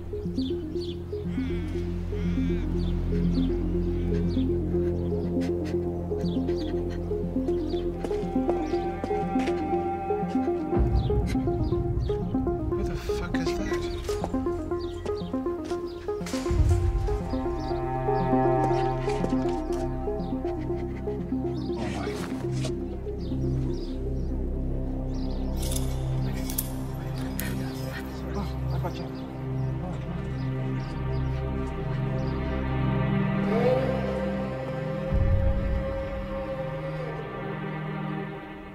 What the fuck is that? Oh my. Oh, I got you.